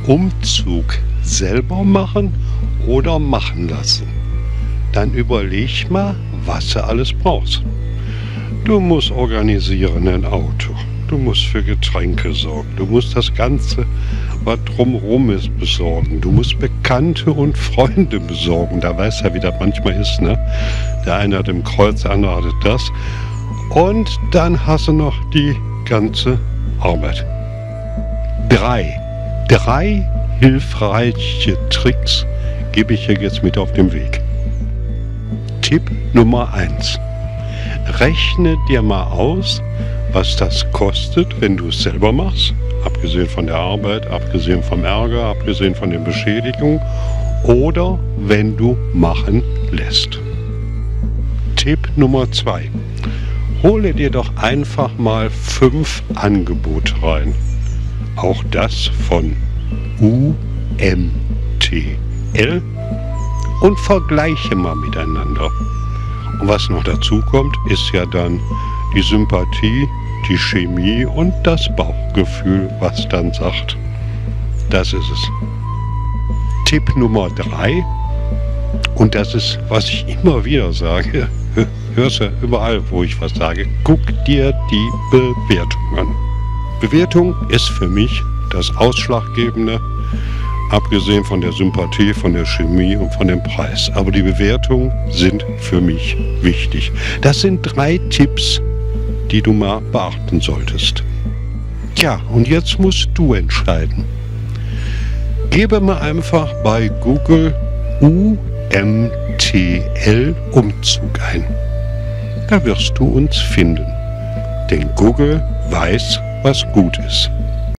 Umzug selber machen oder machen lassen? Dann überleg mal, was du alles brauchst. Du musst organisieren ein Auto, du musst für Getränke sorgen, du musst das Ganze, was drumherum ist, besorgen. Du musst Bekannte und Freunde besorgen. Da weißt du ja, wie das manchmal ist, ne? Der eine hat im Kreuz, der andere hat das. Und dann hast du noch die ganze Arbeit. Drei hilfreiche Tricks gebe ich dir jetzt mit auf den Weg. Tipp Nummer 1. Rechne dir mal aus, was das kostet, wenn du es selber machst. Abgesehen von der Arbeit, abgesehen vom Ärger, abgesehen von den Beschädigungen. Oder wenn du machen lässt. Tipp Nummer 2. Hole dir doch einfach mal 5 Angebote rein. Auch das von UMTL und vergleiche mal miteinander. Und was noch dazu kommt, ist ja dann die Sympathie, die Chemie und das Bauchgefühl, was dann sagt. Das ist es. Tipp Nummer 3, und das ist, was ich immer wieder sage, hörst du überall, wo ich was sage, guck dir die Bewertung an. Bewertung ist für mich das Ausschlaggebende, abgesehen von der Sympathie, von der Chemie und von dem Preis. Aber die Bewertungen sind für mich wichtig. Das sind 3 Tipps, die du mal beachten solltest. Tja, und jetzt musst du entscheiden. Gebe mal einfach bei Google UMTL Umzug ein. Da wirst du uns finden. Denn Google weiß, was gut ist.